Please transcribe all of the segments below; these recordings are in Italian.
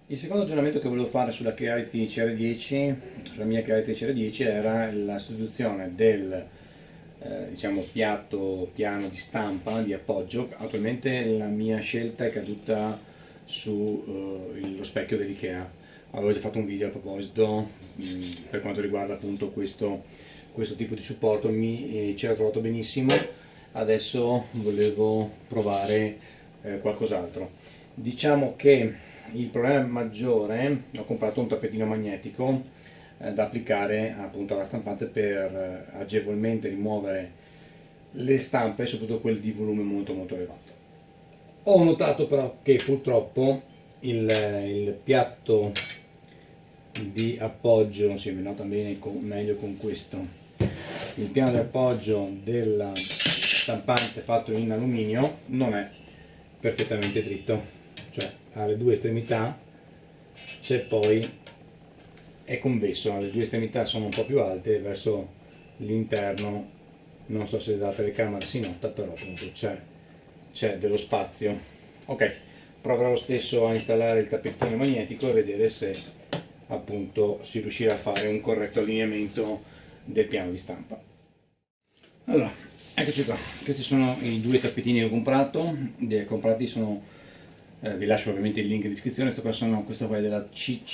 Il secondo aggiornamento che volevo fare sulla Creality CR10, sulla mia Creality CR10, era la sostituzione del diciamo piano di stampa di appoggio. Attualmente la mia scelta è caduta sullo specchio dell'IKEA. Avevo già fatto un video a proposito per quanto riguarda appunto questo tipo di supporto, mi ci ero trovato benissimo. Adesso volevo provare qualcos'altro. Diciamo che il problema maggiore, ho comprato un tappetino magnetico da applicare appunto alla stampante per agevolmente rimuovere le stampe, soprattutto quelle di volume molto elevato. Ho notato però che purtroppo il piatto di appoggio, si è nota bene meglio con questo, il piano di appoggio della stampante fatto in alluminio non è perfettamente dritto, cioè alle due estremità c'è poi, è convesso, le due estremità sono un po' più alte verso l'interno, non so se dalla telecamera si nota, però appunto c'è dello spazio. Ok, proverò lo stesso a installare il tappettino magnetico e vedere se appunto si riuscirà a fare un corretto allineamento del piano di stampa. Allora, eccoci qua, questi sono i due tappetini che ho comprato, comprati sono, vi lascio ovviamente il link in descrizione. Questo qua è della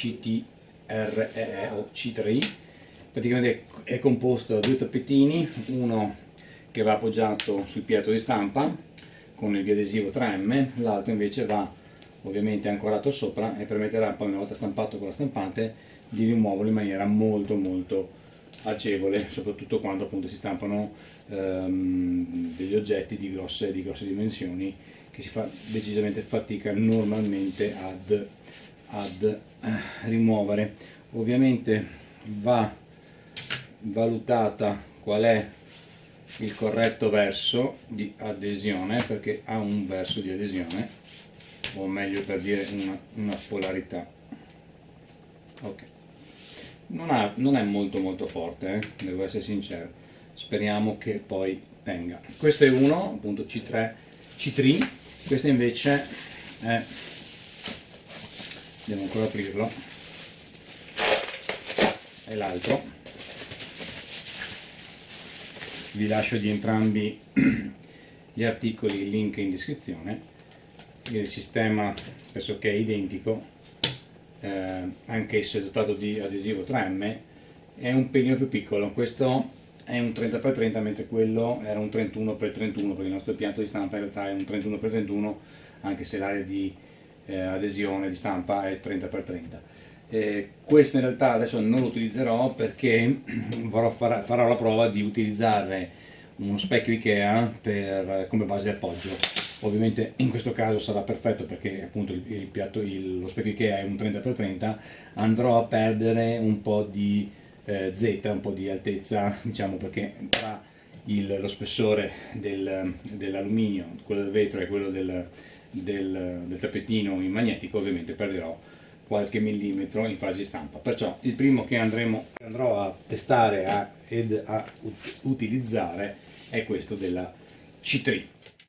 CCTRE o C3, praticamente è composto da due tappetini, uno che va appoggiato sul piatto di stampa con il biadesivo 3M, l'altro invece va ovviamente ancorato sopra e permetterà poi, una volta stampato con la stampante, di rimuoverlo in maniera molto agevole, soprattutto quando appunto si stampano degli oggetti di grosse dimensioni, che si fa decisamente fatica normalmente ad rimuovere. Ovviamente va valutata qual è il corretto verso di adesione, perché ha un verso di adesione, o meglio per dire una polarità. Ok, non è molto forte, devo essere sincero, speriamo che poi tenga. Questo è uno, appunto C3, questo invece è, devo ancora aprirlo, è l'altro. Vi lascio di entrambi gli articoli, il link in descrizione. Il sistema pressoché è identico, anche se dotato di adesivo 3M, è un pelino più piccolo. Questo è un 30x30, mentre quello era un 31x31, perché il nostro piatto di stampa in realtà è un 31x31, anche se l'area di adesione di stampa è 30x30. Questo in realtà adesso non lo utilizzerò, perché farò la prova di utilizzare uno specchio IKEA come base di appoggio. Ovviamente in questo caso sarà perfetto, perché appunto lo specchio IKEA è un 30x30, andrò a perdere un po' di Z, un po' di altezza, diciamo, perché tra lo spessore dell'alluminio, quello del vetro, e quello del tappetino in magnetico, ovviamente perderò qualche millimetro in fase di stampa. Perciò il primo che andrò a testare ed a utilizzare è questo della C3.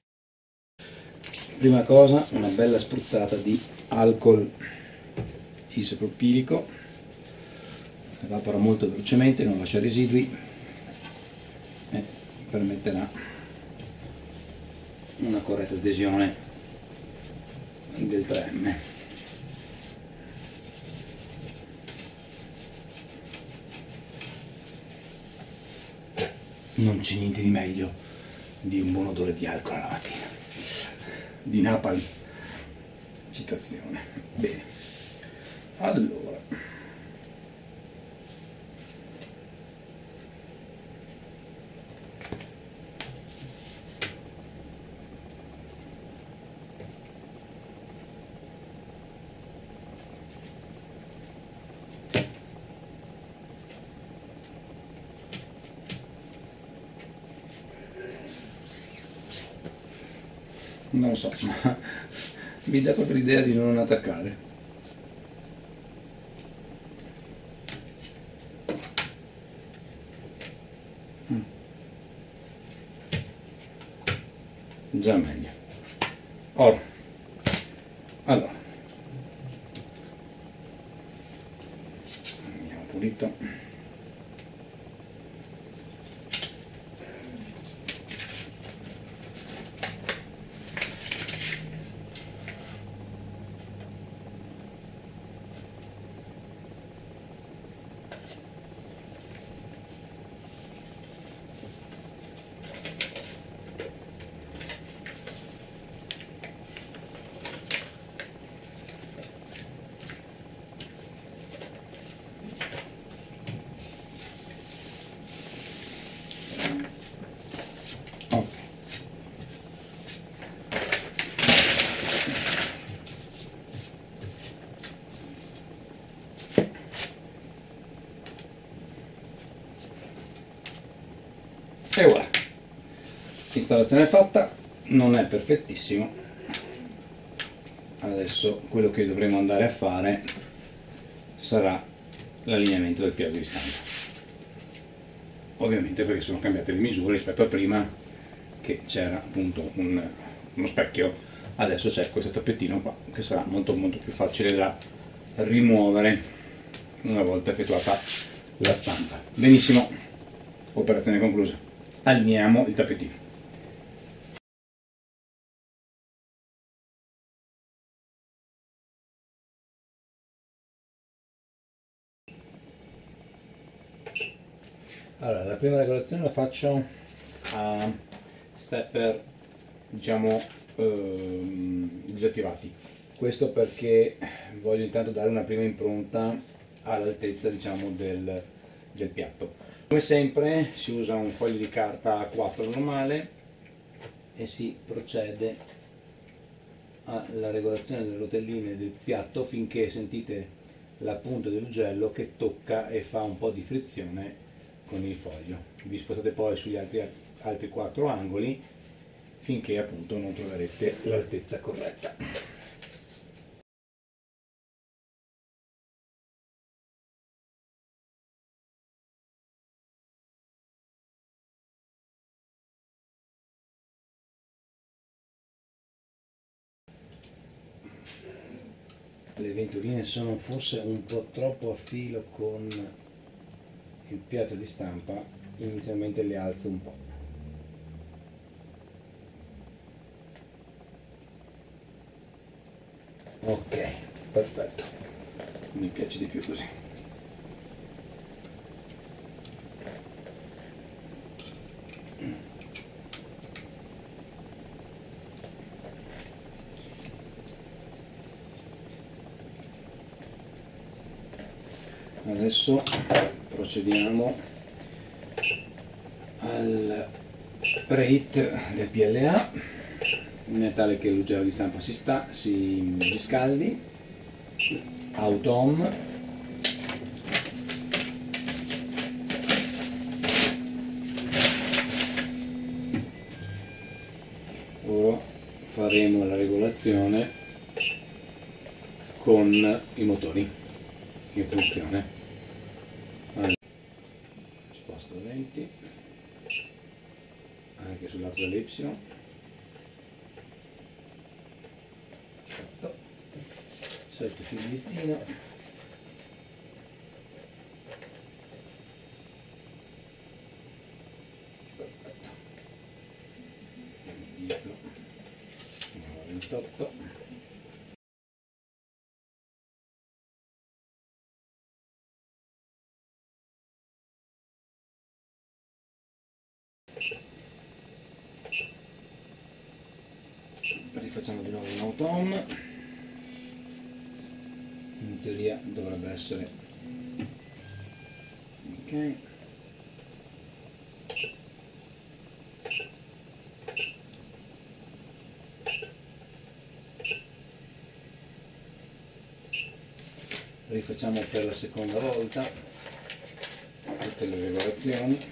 Prima cosa, una bella spruzzata di alcol isopropilico, evapora molto velocemente, non lascia residui e permetterà una corretta adesione del 3M. Non c'è niente di meglio di un buon odore di alcol alla mattina, di napalm, citazione. Bene, allora, non lo so, ma mi dà proprio l'idea di non attaccare. Già meglio. Ora, allora, pulito. E voilà, installazione fatta, non è perfettissimo. Adesso quello che dovremo andare a fare sarà l'allineamento del piano di stampa, ovviamente perché sono cambiate le misure rispetto a prima, che c'era appunto uno specchio, adesso c'è questo tappettino qua che sarà molto più facile da rimuovere una volta effettuata la stampa. Benissimo, operazione conclusa. Allineiamo il tappetino. Allora, la prima regolazione la faccio a stepper, diciamo, disattivati. Questo perché voglio intanto dare una prima impronta all'altezza, diciamo, del piatto. Come sempre si usa un foglio di carta A4 normale e si procede alla regolazione delle rotelline del piatto finché sentite la punta dell'ugello che tocca e fa un po' di frizione con il foglio. Vi spostate poi sugli altri 4 angoli finché appunto non troverete l'altezza corretta. Le ventoline sono forse un po' troppo a filo con il piatto di stampa, inizialmente le alzo un po'. Ok, perfetto, mi piace di più così. Adesso procediamo al preheat del PLA in modo tale che l'ugello di stampa si riscaldi. Auto on. Ora faremo la regolazione con i motori in funzione. Allora, sposto 20 anche sul lato dell'Y. Perfetto. Solito filettino. Perfetto. Dietro 28. Rifacciamo di nuovo un auto on. In teoria dovrebbe essere ok. Rifacciamo per la seconda volta tutte le regolazioni.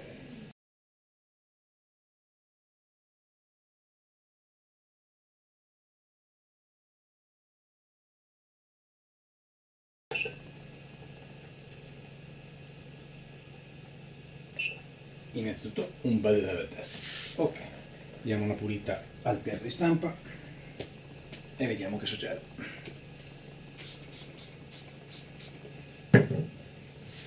Innanzitutto un bel level test. Ok, diamo una pulita al piatto di stampa e vediamo che succede.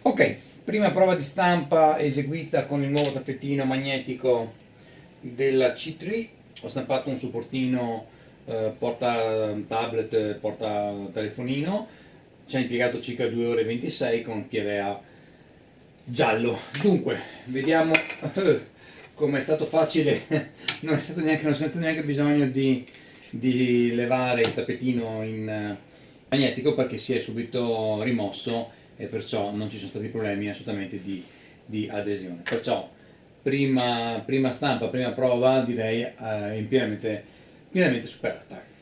Ok, prima prova di stampa eseguita con il nuovo tappetino magnetico della C3. Ho stampato un supportino porta tablet, porta telefonino. Ci ha impiegato circa 2 ore e 26 con PLA giallo. Dunque, vediamo come è stato facile. Non è stato neanche, non sento neanche bisogno di levare il tappetino in magnetico, perché si è subito rimosso e perciò non ci sono stati problemi assolutamente di adesione. Perciò prima stampa, prima prova direi pienamente superata.